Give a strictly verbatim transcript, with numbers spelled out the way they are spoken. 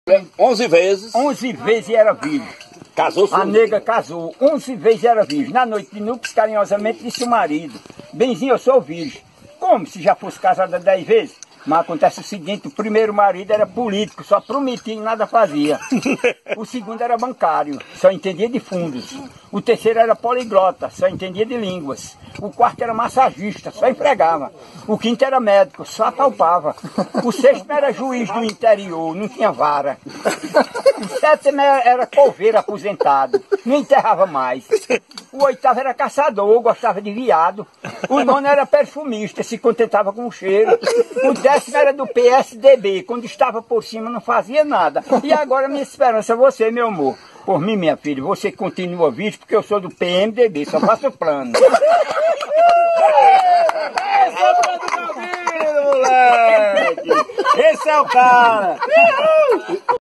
Onze vezes. Onze vezes era virgem. Casou A nega casou. Onze vezes era virgem. Na noite de núpcias, carinhosamente, disse o marido: benzinho, eu sou virgem. Como se já fosse casada dez vezes? Mas acontece o seguinte: o primeiro marido era político, só prometia e nada fazia. O segundo era bancário, só entendia de fundos. O terceiro era poliglota, só entendia de línguas. O quarto era massagista, só empregava. O quinto era médico, só apalpava. O sexto era juiz do interior, não tinha vara. O sétimo era coveiro aposentado, não enterrava mais. O oitavo era caçador, gostava de viado. O nono era perfumista, se contentava com o cheiro. O décimo era do P S D B, quando estava por cima não fazia nada. E agora minha esperança é você, meu amor. Por mim, minha filha, você continua virgem porque eu sou do P M D B, só faço plano. Esse é o plano da vida, moleque! Esse é o cara!